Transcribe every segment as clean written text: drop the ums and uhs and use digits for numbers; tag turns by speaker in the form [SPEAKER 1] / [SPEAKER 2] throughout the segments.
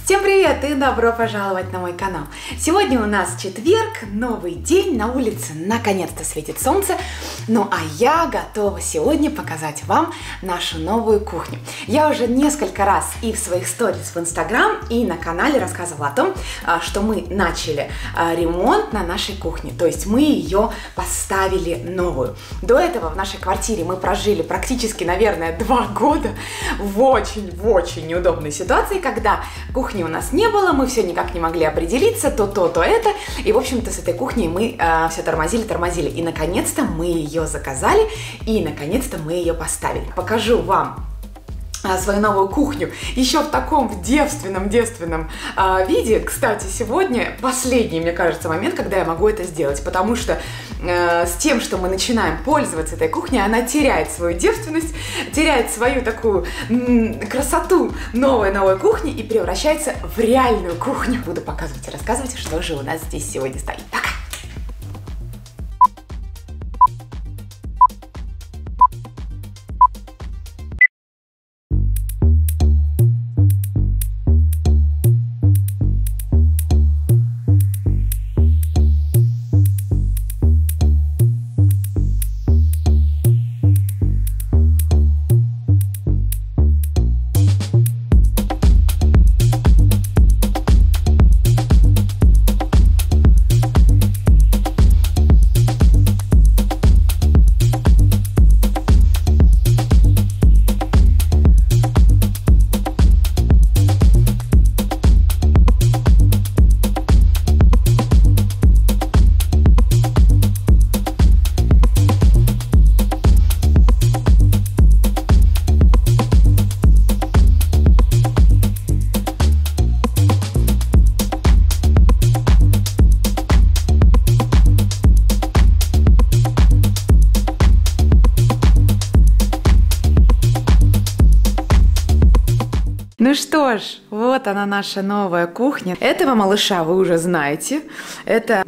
[SPEAKER 1] Всем привет и добро пожаловать на мой канал. Сегодня у нас четверг, новый день, на улице наконец-то светит солнце. Ну а я готова сегодня показать вам нашу новую кухню. Я уже несколько раз и в своих сторис в Инстаграм, и на канале рассказывала о том, что мы начали ремонт на нашей кухне. То есть мы ее поставили новую. До этого в нашей квартире мы прожили практически, наверное, 2 года в очень неудобной ситуации, когда кухни у нас не было, мы все никак не могли определиться, то это. И, в общем-то, с этой кухней мы все тормозили. И, наконец-то, мы ее заказали, и, наконец-то, мы ее поставили. Покажу вам свою новую кухню еще в таком девственном виде. Кстати, сегодня последний, мне кажется, момент, когда я могу это сделать, потому что с тем, что мы начинаем пользоваться этой кухней, она теряет свою девственность, теряет свою такую красоту новой кухни и превращается в реальную кухню. Буду показывать и рассказывать, что же у нас здесь сегодня стоит. Пока! Ну что ж, вот она, наша новая кухня. Этого малыша вы уже знаете. Это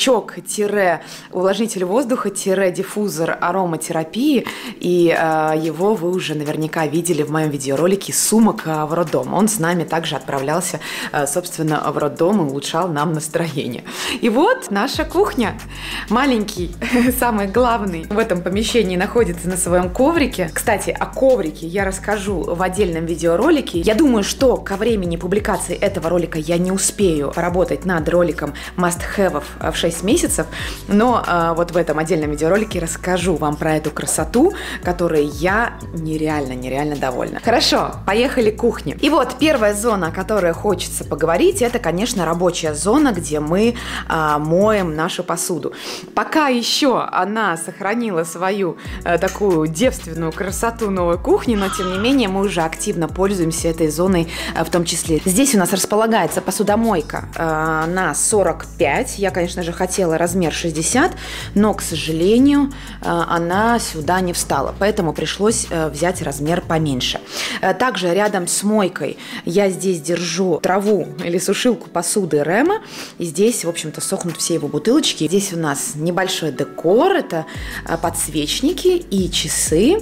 [SPEAKER 1] ночничок-увлажнитель воздуха-диффузор ароматерапии. И его вы уже наверняка видели в моем видеоролике «Сумок в роддом». Он с нами также отправлялся, собственно, в роддом и улучшал нам настроение. И вот наша кухня. Маленький, самый главный в этом помещении находится на своем коврике. Кстати, о коврике я расскажу в отдельном видеоролике. Я думаю, что ко времени публикации этого ролика я не успею поработать над роликом must-have в 6 месяцев, но вот в этом отдельном видеоролике расскажу вам про эту красоту, которой я нереально довольна. Хорошо, поехали к кухне. И вот первая зона, о которой хочется поговорить, это, конечно, рабочая зона, где мы моем нашу посуду. Пока еще она сохранила свою такую девственную красоту новой кухни, но тем не менее мы уже активно пользуемся этой зоной в том числе. Здесь у нас располагается посудомойка на 45. Я, конечно же, хотела размер 60, но, к сожалению, она сюда не встала, поэтому пришлось взять размер поменьше. Также рядом с мойкой я здесь держу траву или сушилку посуды Рема, и здесь, в общем-то, сохнут все его бутылочки. Здесь у нас небольшой декор, это подсвечники и часы.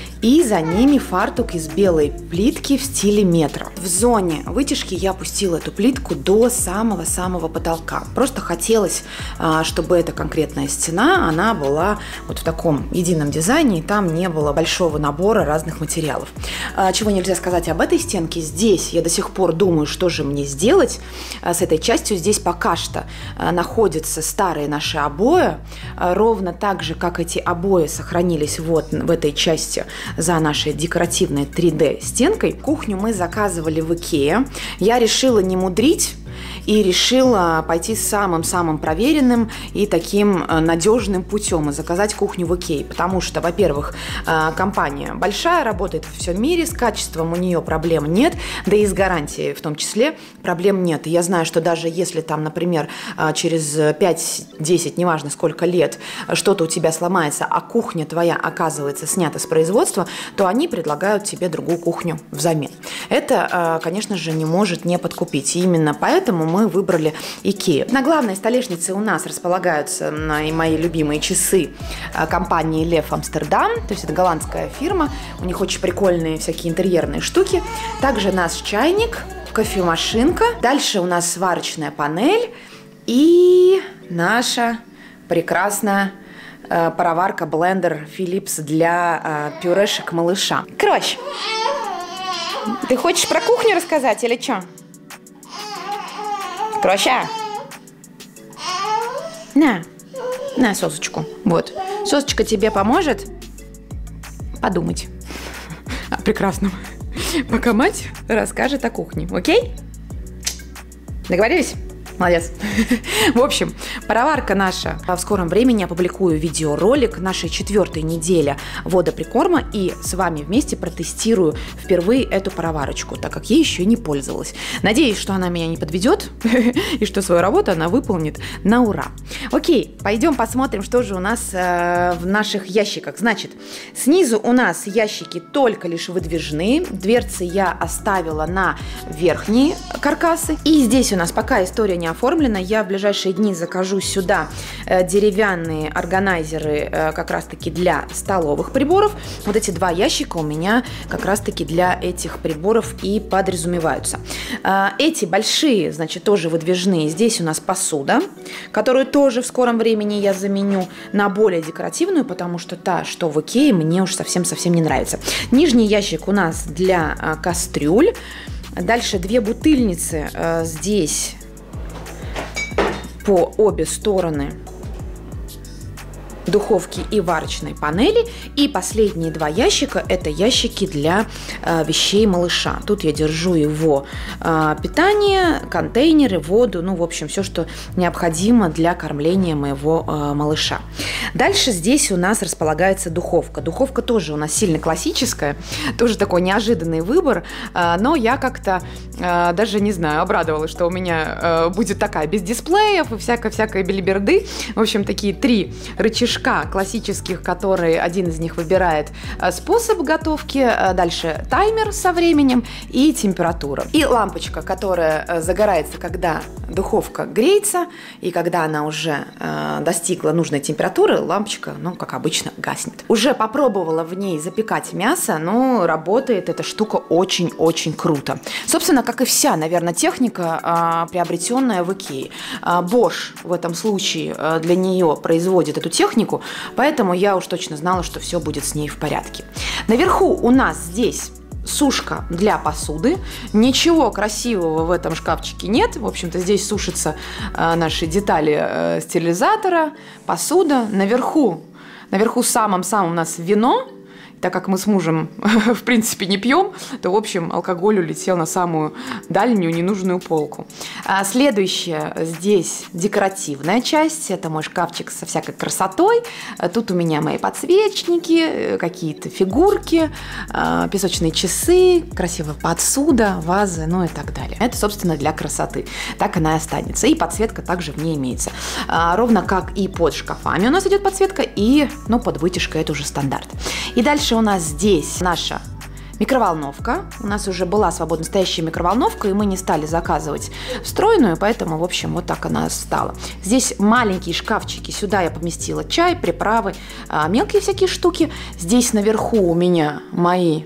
[SPEAKER 1] И за ними фартук из белой плитки в стиле метро. В зоне вытяжки я опустила эту плитку до самого потолка. Просто хотелось, чтобы эта конкретная стена, она была вот в таком едином дизайне, и там не было большого набора разных материалов. Чего нельзя сказать об этой стенке. Здесь я до сих пор думаю, что же мне сделать с этой частью. Здесь пока что находятся старые наши обои. Ровно так же, как эти обои сохранились вот в этой части за нашей декоративной 3D стенкой. Кухню мы заказывали в Икее. Я решила не мудрить и решила пойти самым проверенным и таким надежным путем и заказать кухню в Икее, потому что, во-первых, компания большая, работает во всем мире, с качеством у нее проблем нет, да и с гарантией в том числе проблем нет. И я знаю, что даже если там, например, через 5-10, неважно сколько лет, что-то у тебя сломается, а кухня твоя оказывается снята с производства, то они предлагают тебе другую кухню взамен. Это, конечно же, не может не подкупить. И именно поэтому поэтому мы выбрали Икею. На главной столешнице у нас располагаются мои любимые часы компании Лев Амстердам, то есть это голландская фирма, у них очень прикольные всякие интерьерные штуки. Также наш чайник, кофемашинка, дальше у нас сварочная панель и наша прекрасная пароварка, блендер Philips для пюрешек малыша. Крош, ты хочешь про кухню рассказать или что? Кроша, на сосочку. Вот, сосочка тебе поможет подумать о прекрасном, пока мать расскажет о кухне. Окей? Договорились? Молодец. В общем, пароварка наша. В скором времени опубликую видеоролик нашей 4-й недели водоприкорма и с вами вместе протестирую впервые эту пароварочку, так как ей еще не пользовалась. Надеюсь, что она меня не подведет и что свою работу она выполнит на ура. Окей, пойдем посмотрим, что же у нас в наших ящиках. Значит, снизу у нас ящики только лишь выдвижные. Дверцы я оставила на верхние каркасы. И здесь у нас пока история не оформлена. Я в ближайшие дни закажу сюда деревянные органайзеры как раз-таки для столовых приборов. Вот эти 2 ящика у меня как раз-таки для этих приборов и подразумеваются. Эти большие, значит, тоже выдвижные. Здесь у нас посуда, которую тоже в скором времени я заменю на более декоративную, потому что та, что в Икее, мне уж совсем-совсем не нравится. Нижний ящик у нас для кастрюль. Дальше 2 бутыльницы здесь по обе стороны духовки и варочной панели. И последние 2 ящика – это ящики для вещей малыша. Тут я держу его питание, контейнеры, воду, ну, в общем, все, что необходимо для кормления моего малыша. Дальше здесь у нас располагается духовка. Духовка тоже у нас сильно классическая, тоже такой неожиданный выбор, но я как-то даже, не знаю, обрадовалась, что у меня будет такая без дисплеев и всякой белиберды. В общем, такие 3 рычажка классических, которые один из них выбирает способ готовки, дальше таймер со временем и температура. И лампочка, которая загорается, когда духовка греется, и когда она уже достигла нужной температуры, лампочка, ну, как обычно, гаснет. Уже попробовала в ней запекать мясо, но работает эта штука очень-очень круто. Собственно, как и вся, наверное, техника, приобретенная в Икее. Bosch в этом случае для нее производит эту технику, поэтому я уж точно знала, что все будет с ней в порядке. Наверху у нас здесь сушка для посуды. Ничего красивого в этом шкафчике нет. В общем-то, здесь сушатся наши детали стерилизатора, посуда. Наверху самым-самым у нас вино. Так как мы с мужем, в принципе, не пьем, то, в общем, алкоголь улетел на самую дальнюю ненужную полку. Следующая здесь декоративная часть. Это мой шкафчик со всякой красотой. Тут у меня мои подсвечники, какие-то фигурки, песочные часы, красивая посуда, вазы, ну и так далее. Это, собственно, для красоты. Так она и останется. И подсветка также в ней имеется. Ровно как и под шкафами у нас идет подсветка, и, ну, под вытяжкой это уже стандарт. И дальше у нас здесь наша микроволновка. У нас уже была свободно стоящая микроволновка, и мы не стали заказывать встроенную, поэтому, в общем, вот так она стала. Здесь маленькие шкафчики. Сюда я поместила чай, приправы, мелкие всякие штуки. Здесь наверху у меня мои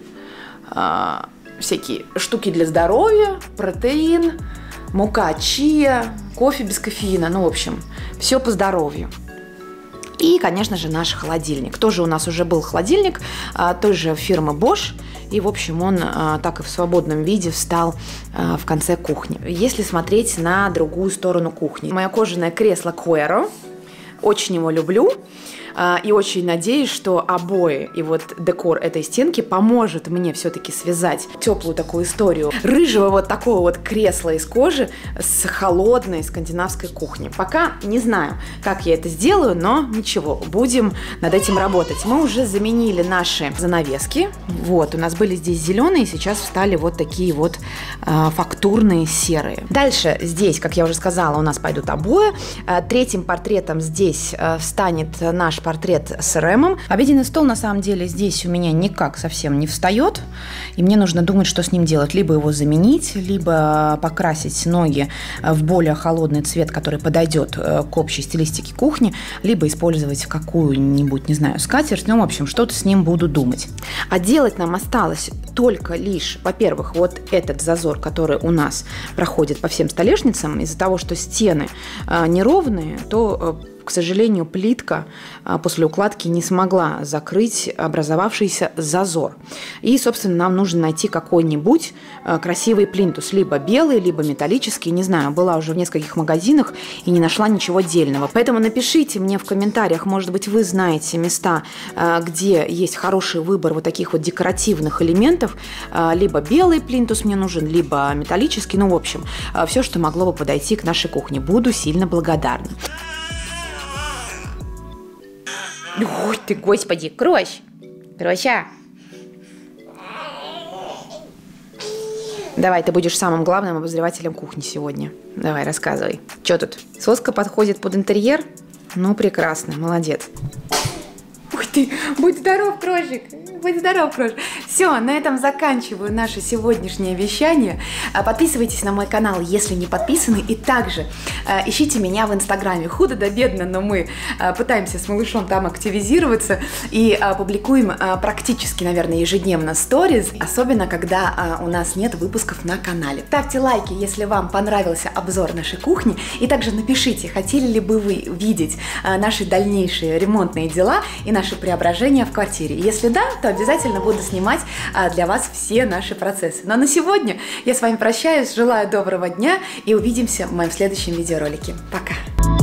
[SPEAKER 1] всякие штуки для здоровья, протеин, мука чиа, кофе без кофеина. Ну, в общем, все по здоровью. И, конечно же, наш холодильник. Тоже у нас уже был холодильник той же фирмы Bosch. И, в общем, он так и в свободном виде встал в конце кухни. Если смотреть на другую сторону кухни. Мое кожаное кресло Quero. Очень его люблю. И очень надеюсь, что обои и вот декор этой стенки поможет мне все-таки связать теплую такую историю рыжего вот такого вот кресла из кожи с холодной скандинавской кухней. Пока не знаю, как я это сделаю, но ничего, будем над этим работать. Мы уже заменили наши занавески. Вот, у нас были здесь зеленые, сейчас встали вот такие вот фактурные серые. Дальше здесь, как я уже сказала, у нас пойдут обои. Третьим портретом здесь встанет наш
[SPEAKER 2] портрет с Рэмом. Обеденный стол, на самом деле, здесь у меня никак совсем не встает, и мне нужно думать, что с ним делать. Либо его заменить, либо покрасить ноги в более холодный цвет, который подойдет к общей стилистике кухни, либо использовать какую-нибудь, не знаю, скатерть. Ну, в общем, что-то с ним буду думать. А делать нам осталось только лишь, во-первых, вот этот зазор, который у нас проходит по всем столешницам. Из-за того, что стены неровные, то, к сожалению, плитка после укладки не смогла закрыть образовавшийся зазор. И, собственно, нам нужно найти какой-нибудь красивый плинтус, либо белый, либо металлический, не знаю, была уже в нескольких магазинах и не нашла ничего дельного. Поэтому напишите мне в комментариях, может быть, вы знаете места, где есть хороший выбор вот таких вот декоративных элементов, либо белый плинтус мне нужен, либо металлический, ну, в общем, все, что могло бы подойти к нашей кухне. Буду сильно благодарна. Ой ты, господи, Кровь! Кровища! Давай, ты будешь самым главным обозревателем кухни сегодня. Давай, рассказывай. Что тут? Соска подходит под интерьер? Ну, прекрасно, молодец. Ух ты, будь здоров, Крошик! Будь здоров, Крош. Все, на этом заканчиваю наше сегодняшнее вещание. Подписывайтесь на мой канал, если не подписаны. И также ищите меня в Инстаграме. Худо да бедно, но мы пытаемся с малышом там активизироваться. И публикуем практически, наверное, ежедневно сториз. Особенно, когда у нас нет выпусков на канале. Ставьте лайки, если вам понравился обзор нашей кухни. И также напишите, хотели ли бы вы видеть наши дальнейшие ремонтные дела и наши преображения в квартире. Если да, то обязательно буду снимать для вас все наши процессы. Ну а на сегодня я с вами прощаюсь, желаю доброго дня и увидимся в моем следующем видеоролике. Пока!